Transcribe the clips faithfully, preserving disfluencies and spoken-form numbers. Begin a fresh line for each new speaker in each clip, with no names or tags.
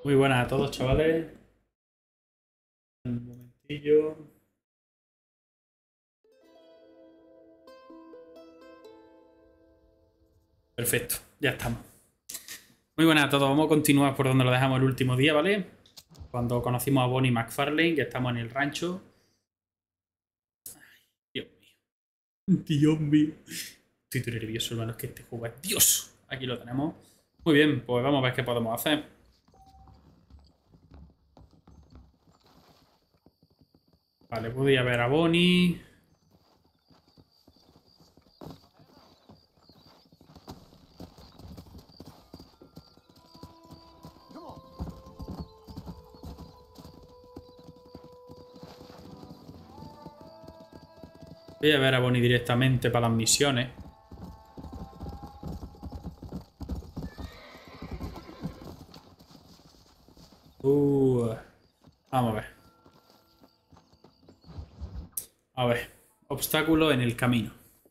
Muy buenas a todos, chavales. Un momentillo. Perfecto, ya estamos. Muy buenas a todos. Vamos a continuar por donde lo dejamos el último día, ¿vale? Cuando conocimos a Bonnie McFarlane, que estamos en el rancho. Ay, Dios mío. Dios mío. Estoy nervioso, hermano. Es que este juego es Dios. Aquí lo tenemos. Muy bien, pues vamos a ver qué podemos hacer. Vale, puedo ir a ver a Bonnie. Voy a ver a Bonnie directamente para las misiones. Uh, vamos a ver. A ver. Obstáculo en el camino.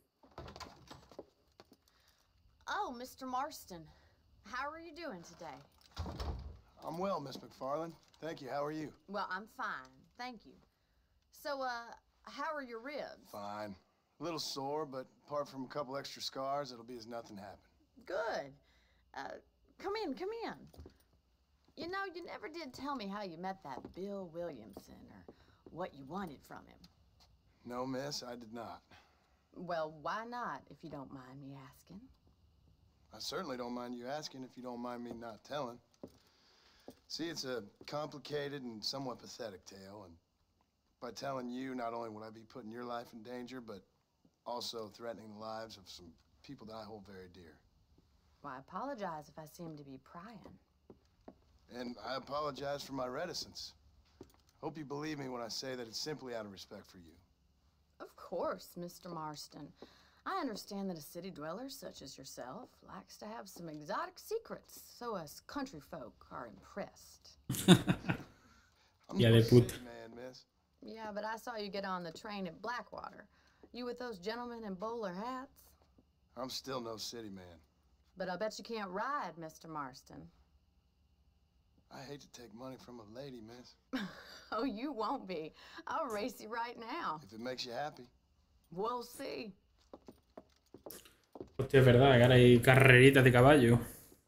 Oh, Mister Marston. How are you doing today?
I'm well, Miss McFarlane. Thank you. How are you?
Well, I'm fine. Thank you. So, uh, how are your ribs?
Fine. A little sore, but apart from a couple extra scars, it'll be as nothing happened.
Good. Uh, come in, come in. You know, you never did tell me how you met that Bill Williamson or what you wanted from him.
No, miss, I did not.
Well, why not, if you don't mind me asking?
I certainly don't mind you asking if you don't mind me not telling. See, it's a complicated and somewhat pathetic tale, and by telling you, not only would I be putting your life in danger, but also threatening the lives of some people that I hold very dear.
Well, I apologize if I seem to be prying.
And I apologize for my reticence. Hope you believe me when I say that it's simply out of respect for you.
Of course, Mister Marston. I understand that a city dweller such as yourself likes to have some exotic secrets, so us country folk are impressed.
I'm
Yeah,
no
they put-
city man, miss.
Yeah, but I saw you get on the train at Blackwater. You with those gentlemen in bowler hats?
I'm still no city man.
But I bet you can't ride, Mister Marston.
I hate to take money from a lady, miss.
Oh, you won't be. I'll race you right now.
If it makes you happy.
We'll see.
Hostia, es verdad, que ahora hay carreritas de caballo.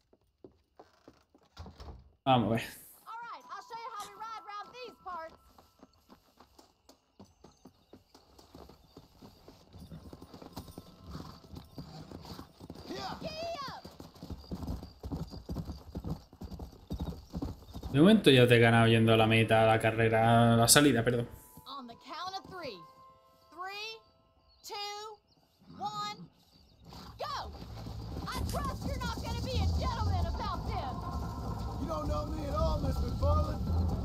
Vamos a ver.
All right, I'll show you how we ride around these parts.
De momento ya te he ganado yendo a la meta, a la carrera, a la salida, perdón.
On the count of three. Three, two, one, go! I trust you're not gonna be a gentleman about this.
You don't know me at all, Miss McFarlane.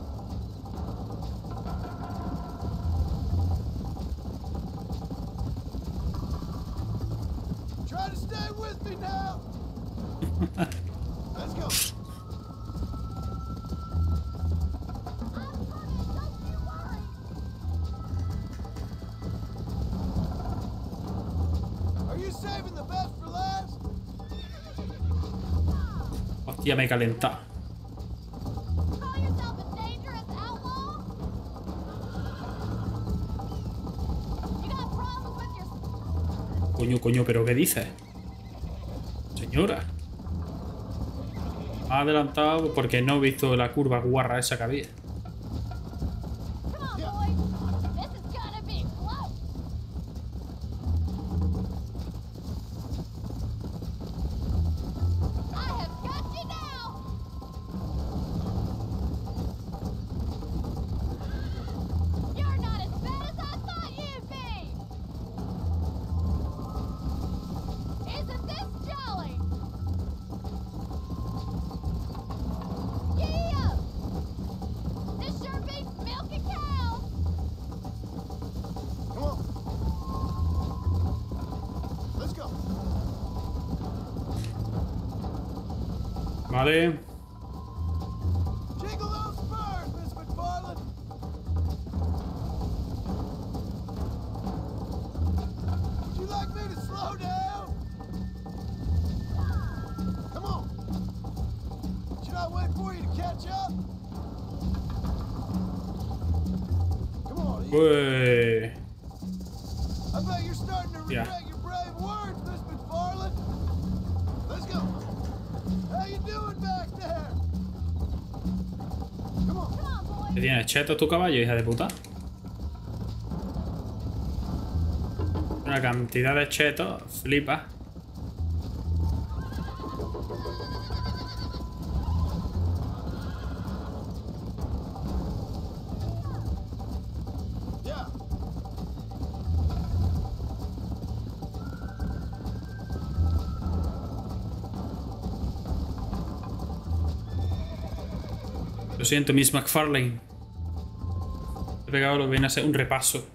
Try to stay with me now. Let's go.
I'm coming, don't you worry.
Are you saving the best for last?
Hostia, me he calentado.
Call yourself a dangerous outlaw? You got problems with your...
Coño, coño, ¿pero qué dices? Señora. Ha adelantado porque no he visto la curva guarra esa que había.
Come on, boys. This is gonna be close. I have got you now. You're not as bad as I thought you'd be. Isn't this jolly? Yeah! This sure beats milking cows.
Come on. Let's go.
Vale.
Jiggle those spurs, Miss McFarlane. Would you like me to slow down? Come on. Should I wait for you to catch up? Come on,
Uy.
I bet you're starting to regret
Yeah.
your brave words, Miss McFarland. Let's go. How you doing back there? Come on.
Come on, boy.
¿Qué tienes? ¿Cheto tu caballo, hija de puta? Una cantidad de chetos, flipa.
Yeah.
Lo siento, Miss McFarlane. He pegado lo que viene a ser un repaso.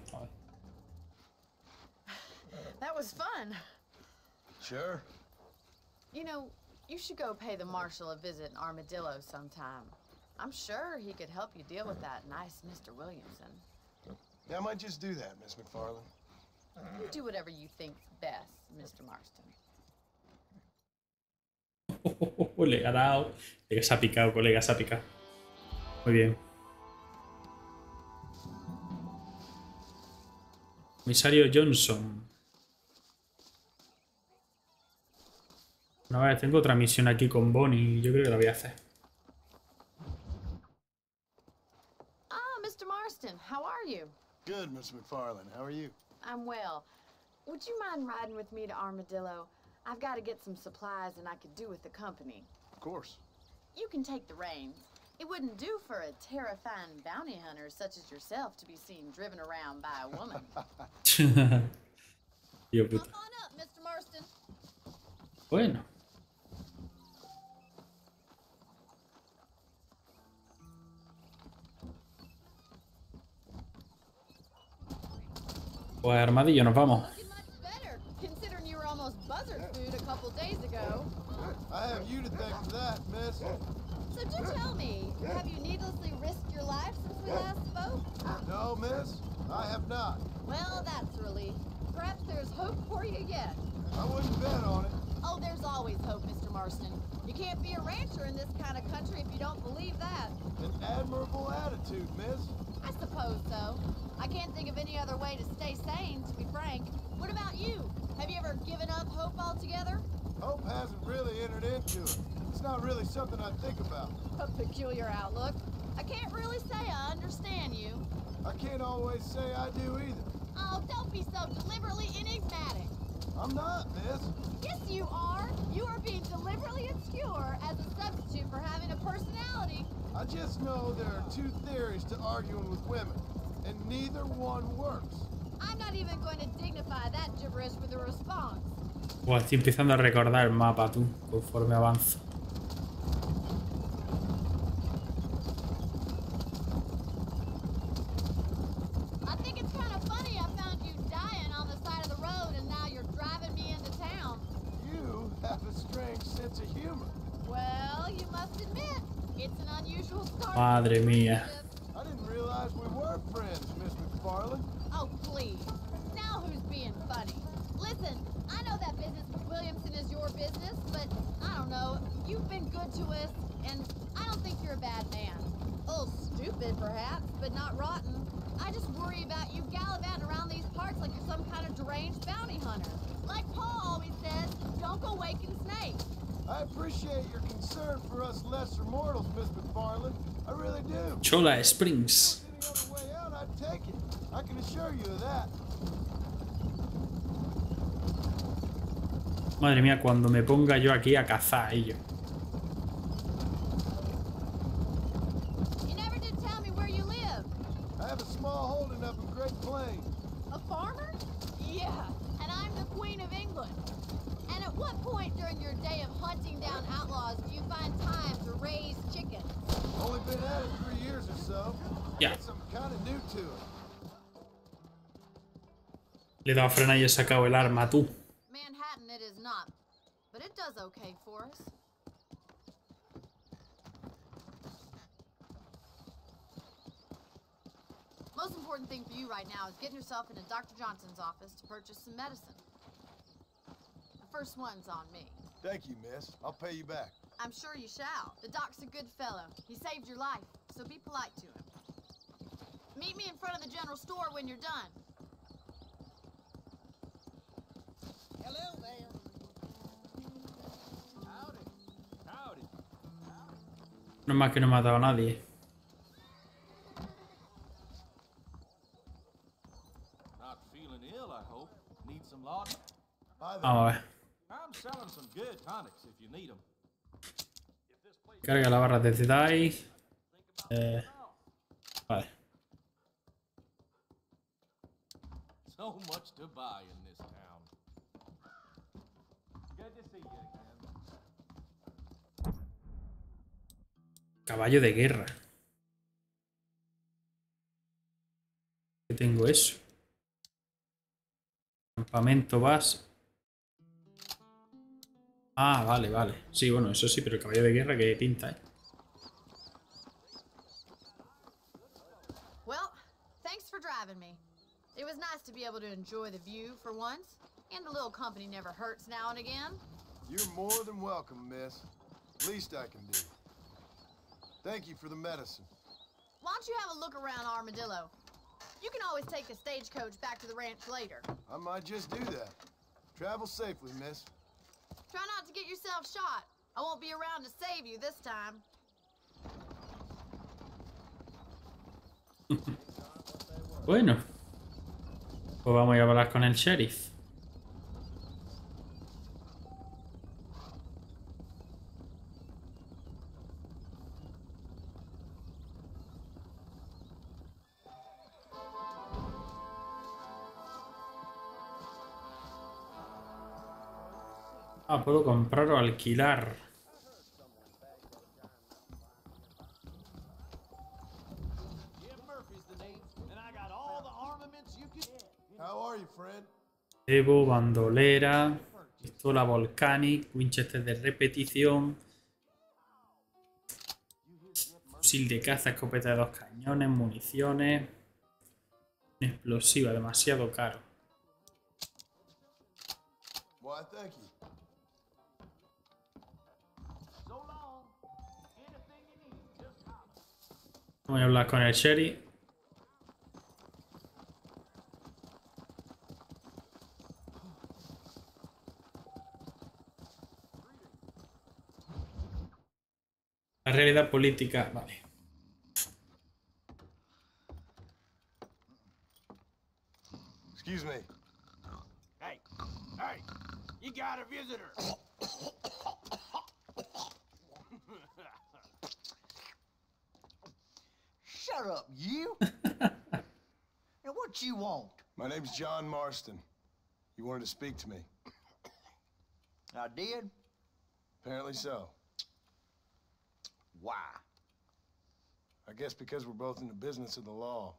That was fun.
Sure.
You know, you should go pay the marshal a visit in Armadillo sometime. I'm sure he could help you deal with that nice Mister Williamson.
Yeah, I might just do that, Miss McFarland.
You do whatever you think best, Mister Marston.
Le ha dado. Colega, se ha picado, colega, se ha picado. Muy bien. Comisario Johnson. Una vez tengo otra misión aquí con Bonnie y yo creo que la voy a hacer.
Ah, Mister Marston, how are you?
Good, Miss McFarland. How are you?
I'm well. Would you mind riding with me to Armadillo? I've got to get some supplies and I could do with the company.
Of course.
You can take the reins. It wouldn't do for a terrifying bounty hunter such as yourself to be seen driven around by a woman.
Tío
Come
puta.
on up, Mister Marston.
Bueno. Pues armadillo, nos vamos.
Looking much better, considering you were almost buzzard food a couple days ago.
I have you to thank for that, miss.
So do tell me, have you needlessly risked your life since we last spoke?
No, miss, I have not.
Well, that's a relief. Perhaps there's hope for you yet.
I wouldn't bet on it.
Oh, there's always hope, Mister Marston. You can't be a rancher in this kind of country if you don't believe that.
An admirable attitude, miss.
I suppose so. I can't think of any other way to stay sane, to be frank. What about you? Have you ever given up hope altogether?
Hope hasn't really entered into it. It's not really something I think about.
A peculiar outlook. I can't really say I understand you.
I can't always say I do either.
Oh, don't be so deliberately enigmatic.
I'm not, miss.
Yes, you are. You are being deliberately obscure as a substitute for having a personality.
I just know there are two theories to arguing with women, and neither one works.
I'm not even going to dignify that gibberish with a response.
Buah, estoy empezando a recordar el mapa, tú, conforme avanzo.
I think it's kind of funny I found you dying on the side of the road and now you're driving me into town.
You have a strange sense of humor.
Well, you must admit, it's an unusual start.
Madre mía.
I didn't realize we were friends, Miss McFarland.
Oh, please. Now who's being funny? Listen, I know that business with Williamson is your business, but I don't know. You've been good to us, and I don't think you're a bad man. A little stupid, perhaps, but not rotten. I just worry about you gallivanting around these parts like you're some kind of deranged bounty hunter. Like Paul always says, don't go waking snakes.
I appreciate your concern for us lesser mortals, Miss McFarland. I really do.
Chola Springs.
Any other way out, I'd take it. I can assure you of that.
Madre mía, cuando me ponga yo aquí a cazar a ellos.
You never did tell me where you live.
I have a small holding up in Great Plains.
A farmer? Yeah, and I'm the Queen of England. And at what point during your day of hunting down outlaws do you find time to raise chickens?
Only been at it three years or so.
Yeah.
Got something kind of new to it.
Le he dado a frenar y he sacado el arma, tú.
Manhattan it is not, but it does okay for us. Most important thing for you right now is getting yourself into Doctor Johnson's office to purchase some medicine. A first one's on me.
Thank you, miss. I'll pay you back.
I'm sure you shall. The doc's a good fellow. He saved your life, so be polite to him. Meet me in front of the general store when you're done.
Hello there. Howdy. Howdy.
No más que no he matado a nadie.
Not feeling ill, I hope. Need some laudanum?
Hi there.
Vamos a ver.
I'm selling some good tonics if you need them.
Carga la barra desde ahí. Eh, vale.
So much to buy in this town. Good to see you again.
Caballo de guerra. ¿Qué tengo eso? Campamento base. Ah, vale, vale. Sí, bueno, eso sí, pero el caballo de guerra, ¿qué pinta, eh?
Well, thanks for driving me. It was nice to be able to enjoy the view for once, and a little company never hurts now and again.
You're more than welcome, miss. Least I can do. Thank you for the medicine.
Why don't you have a look around Armadillo? You can always take the stagecoach back to the ranch later.
I might just do that. Travel safely, miss.
Try not to get yourself shot. I won't be around to save you this time.
Bueno. Pues vamos a hablar con el sheriff. Ah, puedo comprar o alquilar.
How are you, friend?
Evo, bandolera, pistola volcanic, Winchester de repetición, fusil de caza, escopeta de dos cañones, municiones, explosiva, demasiado caro.
Why, thank you.
Voy a hablar con el sheriff. La realidad política, vale.
Excuse me.
Hey, hey, you got a visitor.
Shut up, you! Now what you want?
My name's John Marston. You wanted to speak to me.
I did?
Apparently so.
Why?
I guess because we're both in the business of the law.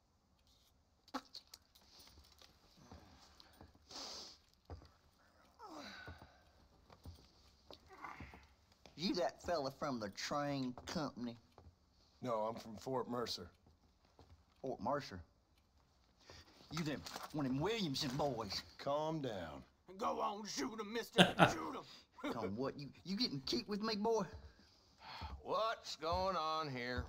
You that fella from the train company?
No, I'm from Fort Mercer.
Fort Mercer? You them one of them Williamson boys?
Calm down.
Go on, shoot him, mister. Shoot him.
Come on, what, you, you getting kicked with me, boy?
What's going on here?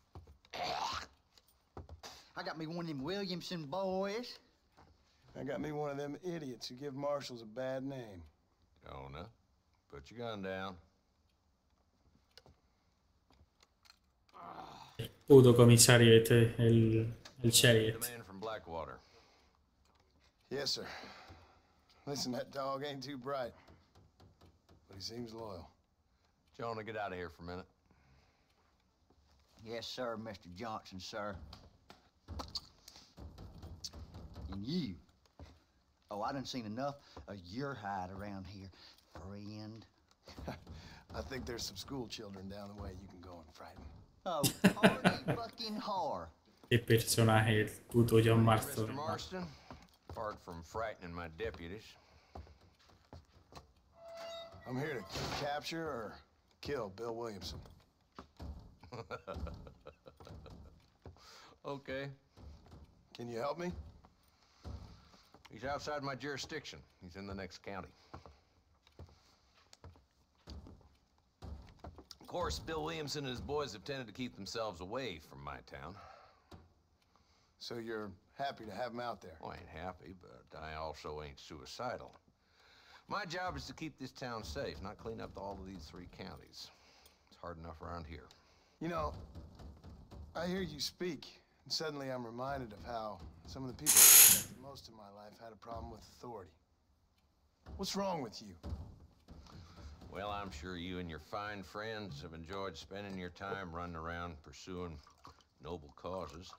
I got me one of them Williamson boys.
I got me one of them idiots who give marshals a bad name.
Jonah, put your gun down.
Puto comisario este, el, el sheriff.
The man from Blackwater.
Yes, sir. Listen, that dog ain't too bright, but he seems loyal.
Jonah, get out of here for a minute.
Yes, sir, Mister Johnson, sir. And you. Oh, I done seen enough of your hide around here, friend.
I think there's some school children down the way you can go and frighten.
Oh, hardy fucking har.
Qué personaje el puto John
Mister
Marston.
Marston, apart from frightening my deputies.
I'm here to capture or kill Bill Williamson.
Okay.
Can you help me?
He's outside my jurisdiction. He's in the next county. course, Bill Williamson and his boys have tended to keep themselves away from my town.
So you're happy to have him out there?
Well, I ain't happy, but I also ain't suicidal. My job is to keep this town safe, not clean up all of these three counties. It's hard enough around here.
You know, I hear you speak, and suddenly I'm reminded of how some of the people I've respected most of my life had a problem with authority. What's wrong with you?
Well, I'm sure you and your fine friends have enjoyed spending your time running around pursuing noble causes.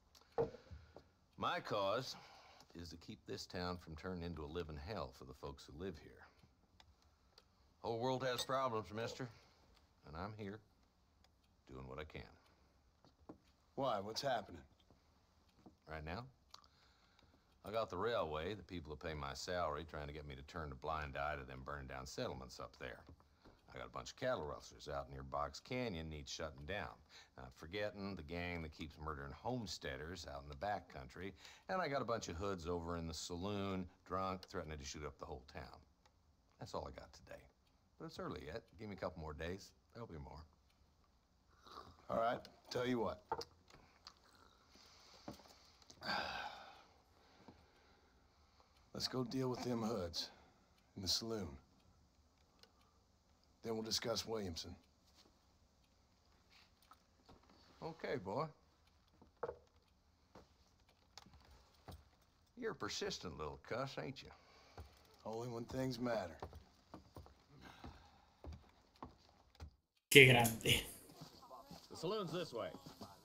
My cause is to keep this town from turning into a living hell for the folks who live here. Whole world has problems, mister, and I'm here doing what I can.
Why? What's happening?
Right now, I got the railway, the people who pay my salary, trying to get me to turn a blind eye to them burning down settlements up there. I got a bunch of cattle rustlers out near Box Canyon needs shutting down. Not forgetting the gang that keeps murdering homesteaders out in the back country. And I got a bunch of hoods over in the saloon, drunk, threatening to shoot up the whole town. That's all I got today. But it's early yet. Give me a couple more days. There'll be more.
All right, tell you what. Let's go deal with them hoods in the saloon. Then we'll discuss Williamson.
Okay, boy. You're a persistent little cuss, ain't you?
Only when things matter.
Qué grande.
The saloon's this way.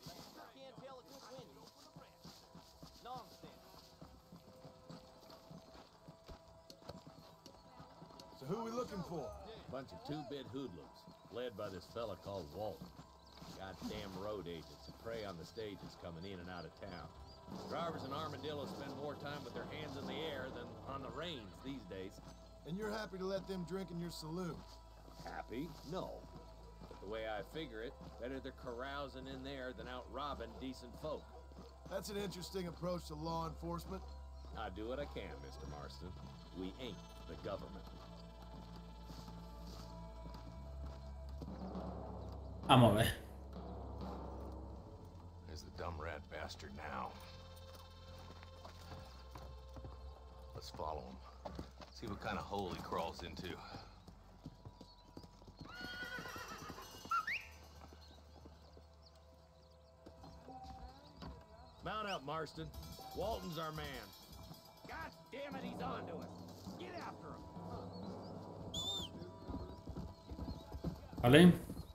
So who are we looking for?
Bunch of two-bit hoodlums, led by this fella called Walton. Goddamn road agents who prey on the stages coming in and out of town. Drivers in Armadillo spend more time with their hands in the air than on the reins these days.
And you're happy to let them drink in your saloon?
Happy? No. But the way I figure it, better they're carousing in there than out robbing decent folk.
That's an interesting approach to law enforcement.
I do what I can, Mister Marston. We ain't the government.
Vamos a ver.
There's the dumb rat bastard now. Let's follow him. See what kind of hole he crawls into.
Mount up, Marston. Walton's our man. God damn it, he's on to us. Get after him.
Vale.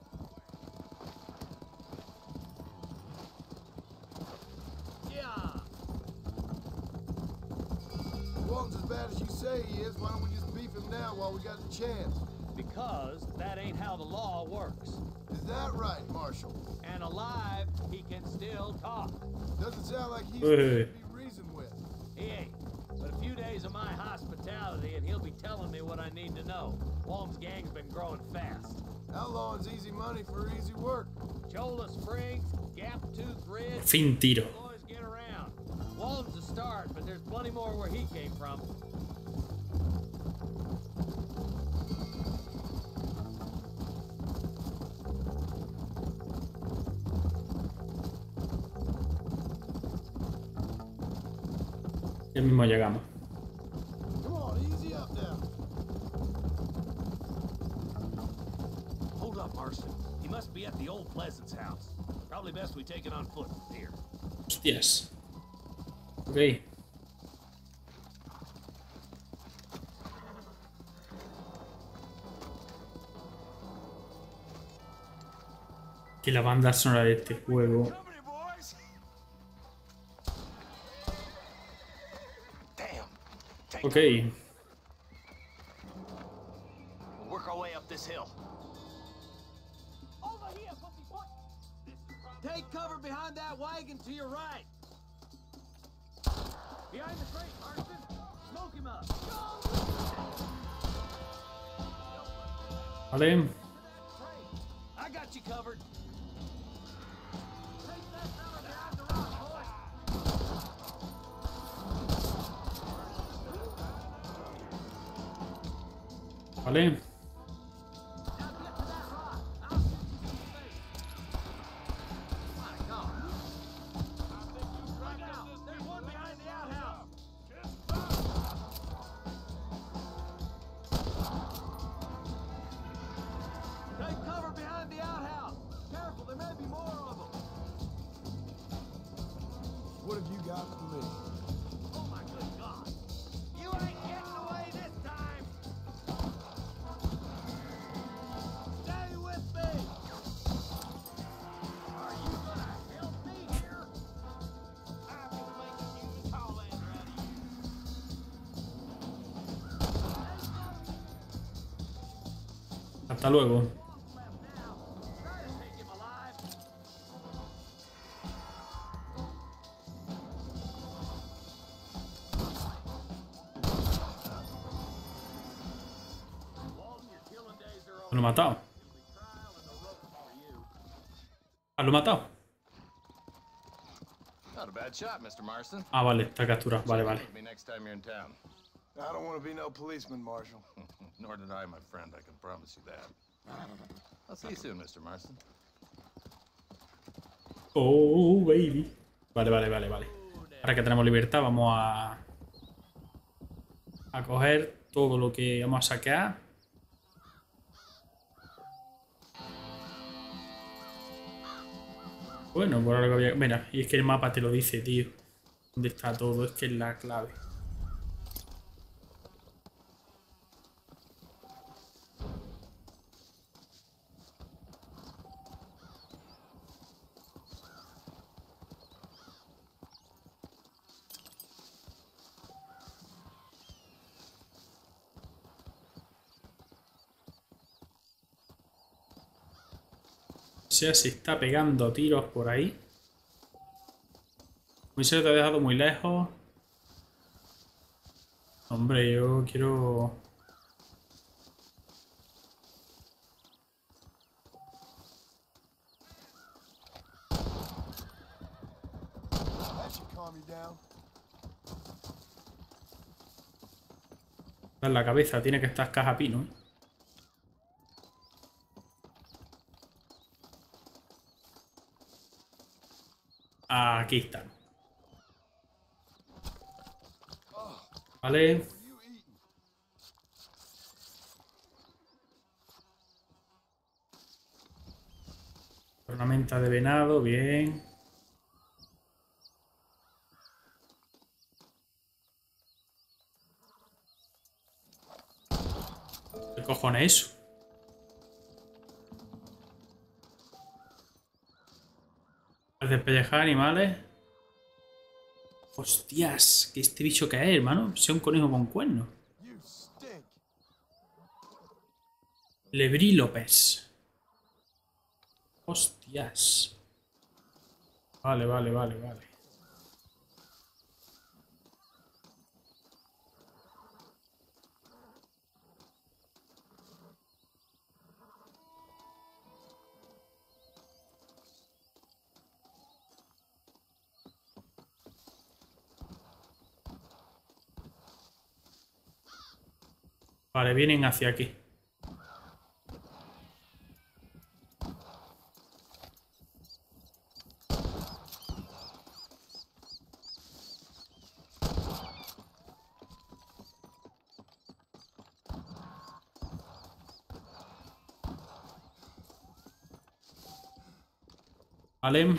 Walton's as bad as you say he is. Why don't we just beef him now while we got the chance?
Because that ain't how the law works.
Is that right, Marshal?
And alive, he can still talk.
Doesn't sound like he's
Hey.
to be reasoned with.
He ain't. But a few days of my hospitality and he'll be telling me what I need to know. Walton's gang's been growing fast.
Outlawing's easy money for easy work.
Cholla Springs, Gap Tooth Ridge.
Fin tiro.
Boys get around. Walton's a start, but there's plenty more where he came from.
Ya mismo llegamos.
Come on, easy up now.
Hold up, Marston. He must be at the old Pleasance house. Probably best we take it on foot from here.
Hostias. Ok. Que la banda sonora de este juego.
Company, boys! Damn! Take
Ok.
We'll work our way up this hill.
Over here, pussy boy.
Take cover behind that wagon to your right. Behind the crate, Marston. Smoke him up.
Vale.
I got you covered. Take that fella behind the rock, boys.
Vale.
Now get to that rock. I'll shoot
Hasta luego. Lo he matado. Ah, lo he matado.
Not a bad shot, Mister Marston.
Ah, vale, está capturado. Vale, vale.
With me next time you're in town.
I don't want to be no policeman, Marshal.
Nor did I, my friend. I can promise you that. I'll see you soon, Mister Marston.
Oh, baby. Vale, vale, vale, vale. Ahora que tenemos libertad, vamos a... a coger todo lo que vamos a saquear. Bueno, por ahora que había... Mira, y es que el mapa te lo dice, tío. ¿Dónde está todo? Es que es la clave. O sea, se está pegando tiros por ahí. Muy se te ha dejado muy lejos. Hombre, yo quiero...
That should calm you down.
En la cabeza tiene que estar caja pino, ¿eh? Aquí están. Vale. Ornamenta de venado, bien. ¿Qué cojones es eso? Al despellejar animales. Hostias, que este bicho que es, hermano. Sea un conejo con cuernos. Lebrí López. Hostias. Vale, vale, vale, vale. Vale, vienen hacia aquí. Vale.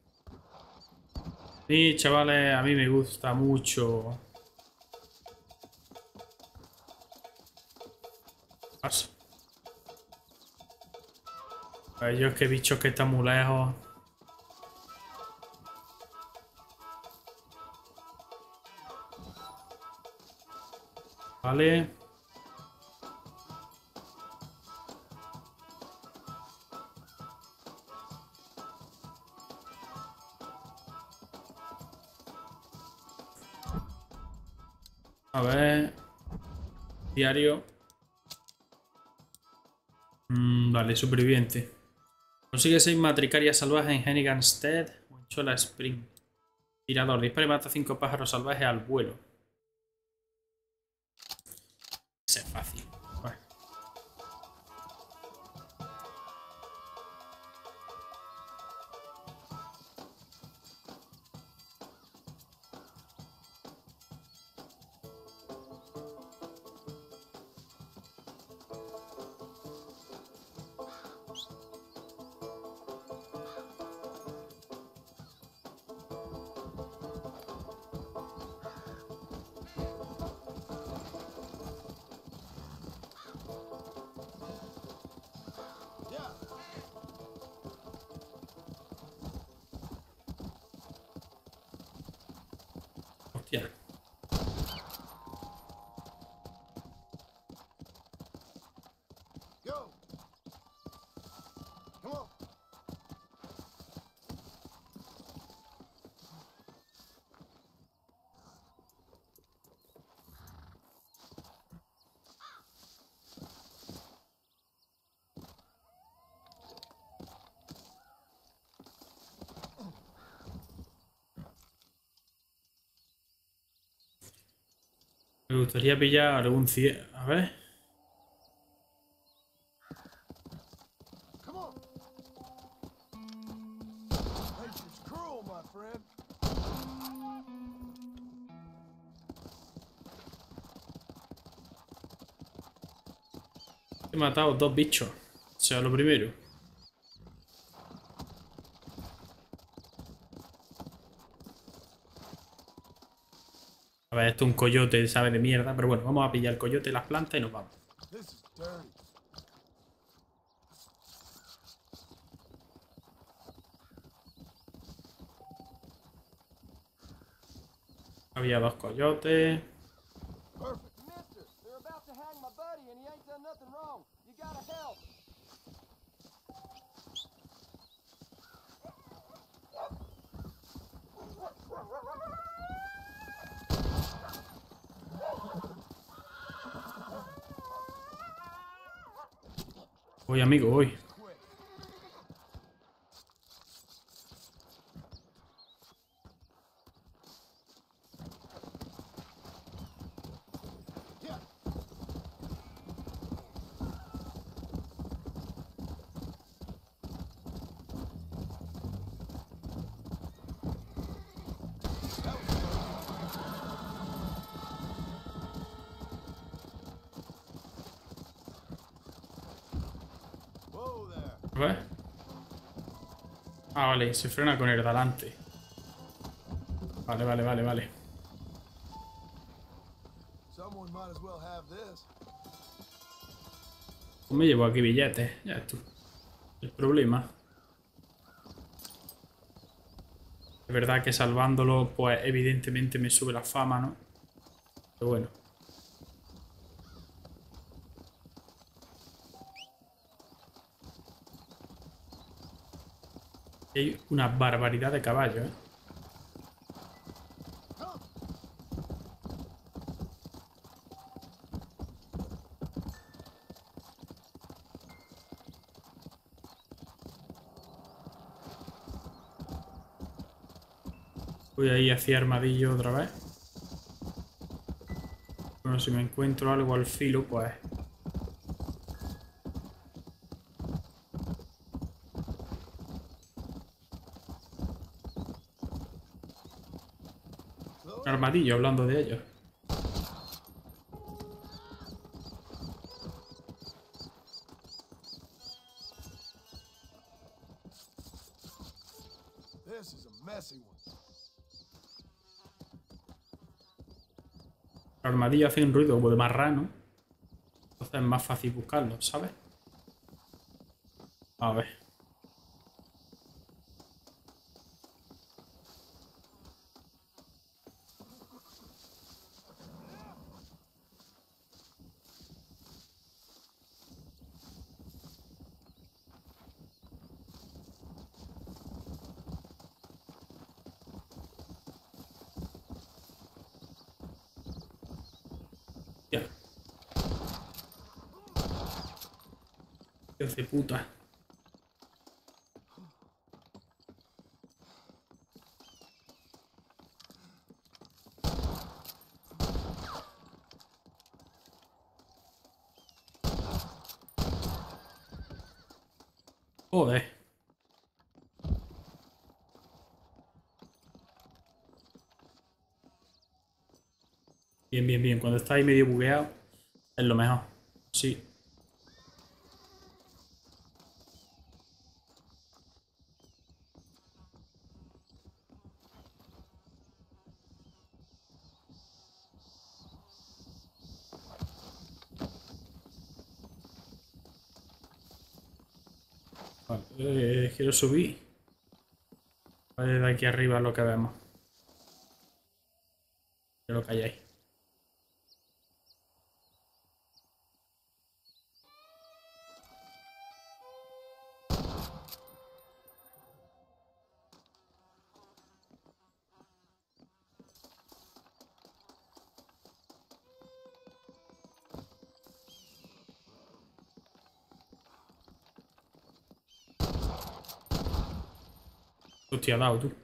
Sí, chavales, a mí me gusta mucho. Pasa. Ellos que bichos que están muy lejos. Vale. A ver. Diario. Mm, vale, superviviente. Consigue seis matricarias salvajes en Henniganstead. Monchola Spring. Tirador. Dispara y mata cinco pájaros salvajes al vuelo. Ese es fácil. Bueno. Hostia.
Go.
Me gustaría pillar algún ciervo. A ver.
Come on. Nature's cruel, my friend.
He matado dos bichos. O sea, lo primero. A ver, esto es un coyote, sabe de mierda. Pero bueno, vamos a pillar el coyote, las plantas y nos vamos.
This is dirty.
Había dos coyotes.
Perfect. Mister, they're about to hang my buddy and he ain't done nothing wrong. You gotta help.
Voy, amigo, voy.
Quick. Yeah. Whoa there.
A ver. Ah, vale, se frena con el de adelante. Vale, vale, vale, vale.
Someone might as well have this.
Pues me llevo aquí billetes. Ya es tú. El problema. Es verdad que salvándolo, pues evidentemente me sube la fama, ¿no? Pero bueno. Hay una barbaridad de caballos, ¿eh? Voy ahí hacia Armadillo otra vez. Bueno, si me encuentro algo al filo, pues... Armadillo, hablando de ellos.
This is a messy one.
Armadillo hace un ruido como de marrano. Entonces es más fácil buscarlo, ¿sabes? A ver. Ya. Dios de puta. Joder. Bien, bien, bien. Cuando está ahí medio bugueado, es lo mejor. Sí. Vale, eh, quiero subir. A ver de aquí arriba lo que vemos. De lo que hay ahí. Hostia, dado tú.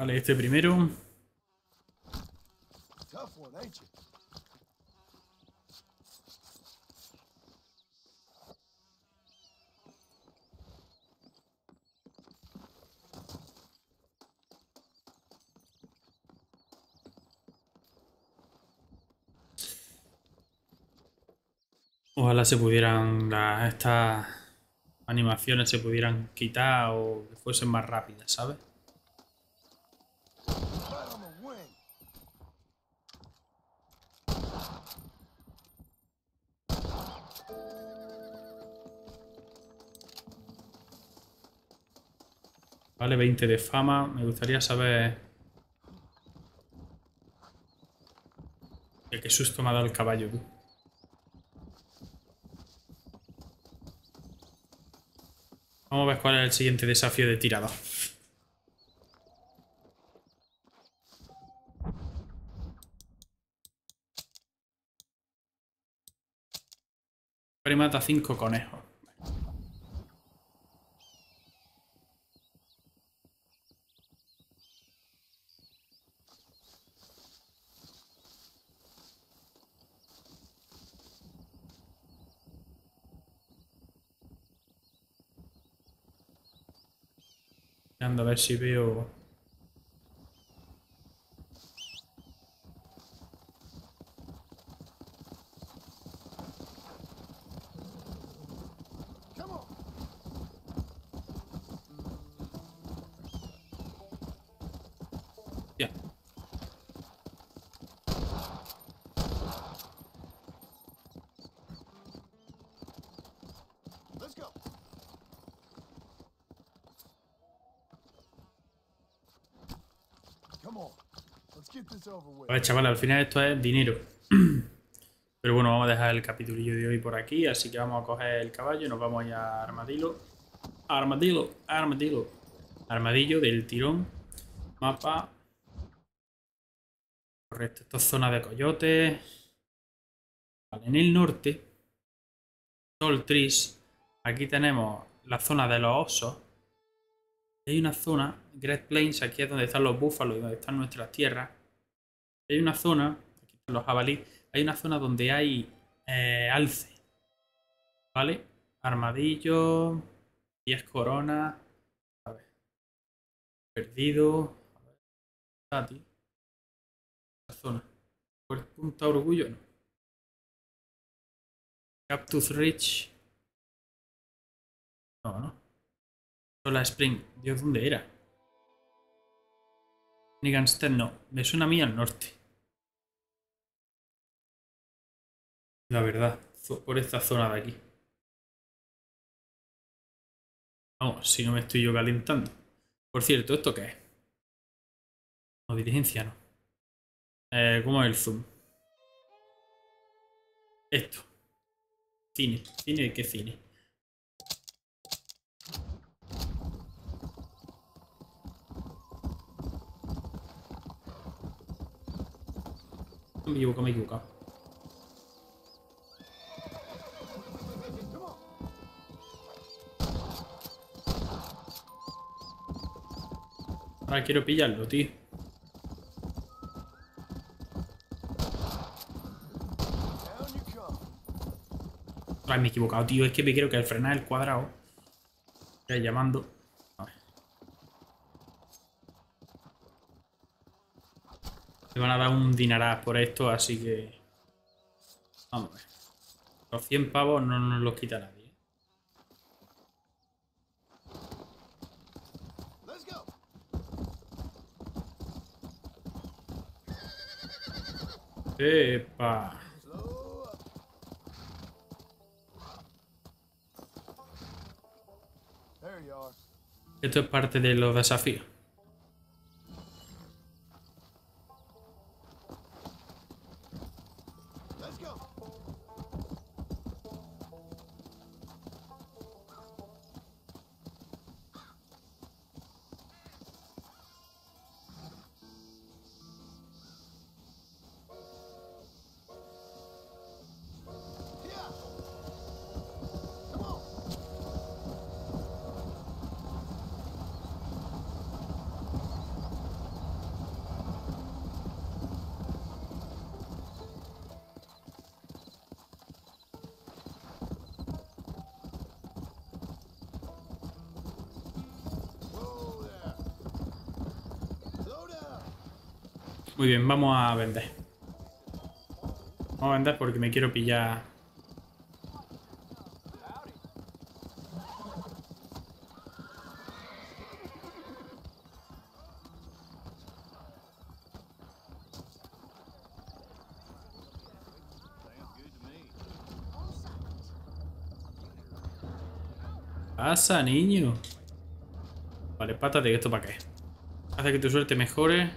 Vale, este primero.
Tough one, ain't you?
Ojalá se pudieran, las, estas animaciones se pudieran quitar o que fuesen más rápidas, ¿sabes?
Right on the wing.
Vale, veinte de fama. Me gustaría saber... Qué susto me ha dado el caballo, tú. Vamos a ver cuál es el siguiente desafío de tirador. Pero mata cinco conejos. Ando a ver si veo...
Come on.
Ya.
Let's go. Come on. Let's get this over with.
Vale, chaval, al final esto es dinero. Pero bueno, vamos a dejar el capitulillo de hoy por aquí, así que vamos a coger el caballo y nos vamos allá a Armadillo. Armadillo, Armadillo. Armadillo del tirón. Mapa. Correcto, esto es zona de coyotes. Vale, en el norte, Tall Trees, aquí tenemos la zona de los osos. Hay una zona, Great Plains, aquí es donde están los búfalos y donde están nuestras tierras. Hay una zona, aquí están los jabalíes, hay una zona donde hay eh, alce. ¿Vale? Armadillo, diez coronas. A ver. Perdido. A ver. Está, tío. Esta zona. ¿Por Punta Orgullo? No. Cactus Ridge. No, no. Sola Spring. Dios, ¿dónde era? Niganstead no. Me suena a mí al norte. La verdad. Por esta zona de aquí. Vamos, si no me estoy yo calentando. Por cierto, ¿esto qué es? No, diligencia no. Eh, ¿Cómo es el zoom? Esto. Cine. ¿Cine? ¿Qué cine? Me he equivocado, me he equivocado. Ahora quiero pillarlo, tío.
Down you come.
Ay, me he equivocado, tío. Es que me quiero que al frenar el cuadrado. Ya llamando. A ver. Me van a dar un dineral por esto, así que... Vamos a ver. Los cien pavos no nos los quita nadie.
Let's go.
¡Epa!
Slow up. There you are.
Esto es parte de los desafíos.
Let's go. Yeah. Come on.
Muy bien, vamos a vender. Vamos a vender porque me quiero pillar. Pasa, niño. Vale, pátate, ¿esto para qué? Hace que tu suerte mejore.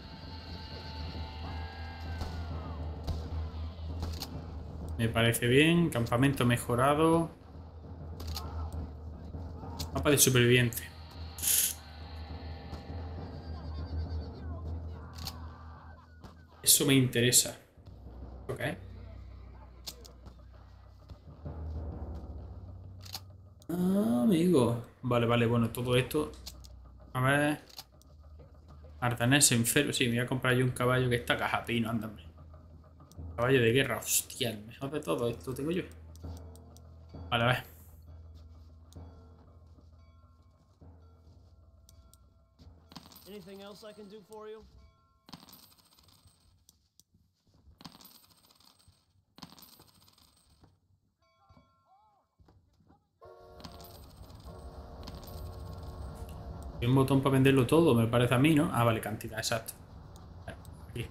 Me parece bien. Campamento mejorado. Mapa de superviviente. Eso me interesa. Ok. Ah, amigo. Vale, vale, bueno, todo esto. A ver. Ardanés enfermo. Sí, me voy a comprar yo un caballo que está cajapino, ándame. Caballo de guerra, hostia, el mejor de todo esto tengo yo. Vale, a ver.
Anything else I can do for you?
Hay un botón para venderlo todo, me parece a mí, ¿no? Ah, vale, cantidad, exacto. Aquí.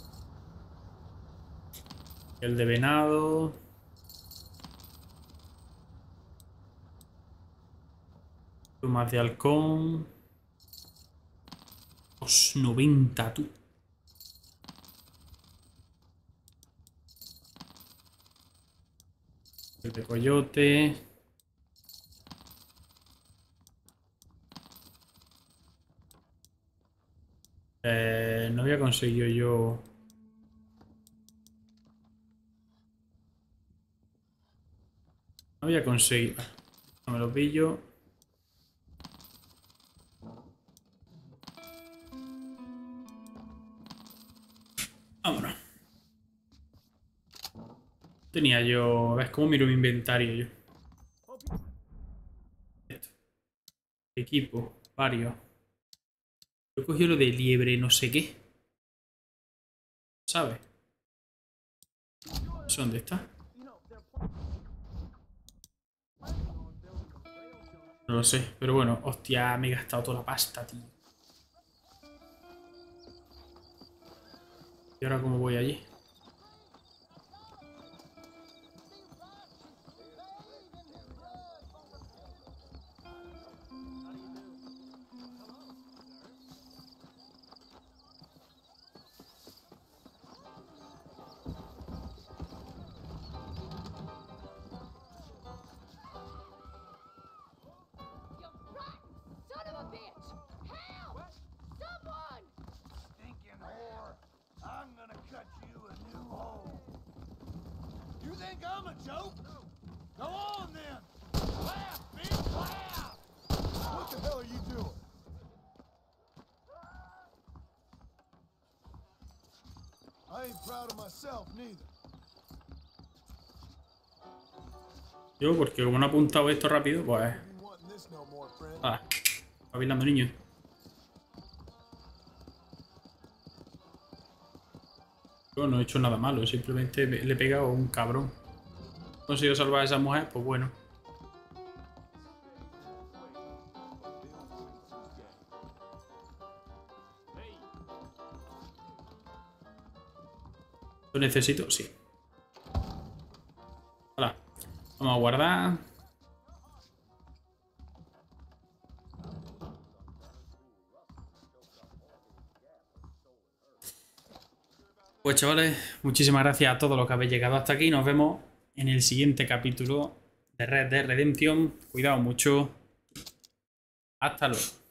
El de venado. Plumas de halcón. Los noventa, tú. El de coyote. Eh, no había conseguido yo. No había conseguido. No me lo pillo. Vámonos. Tenía yo. ¿Ves cómo miro mi inventario yo? Esto. Equipo, varios. Yo cogí lo de liebre, no sé qué. ¿Sabes? ¿Eso dónde está? No lo sé, pero bueno, hostia, me he gastado toda la pasta, tío. ¿Y ahora cómo voy allí? Yo, porque como no he apuntado esto rápido, pues... Ah, bailando, niño. Yo no he hecho nada malo, simplemente le he pegado a un cabrón. He conseguido salvar a esa mujer, pues bueno. ¿Lo necesito? Sí. Hola. Vamos a guardar. Pues chavales, muchísimas gracias a todos los que habéis llegado hasta aquí. Nos vemos en el siguiente capítulo de Red Dead Redemption. Cuidado mucho. Hasta luego.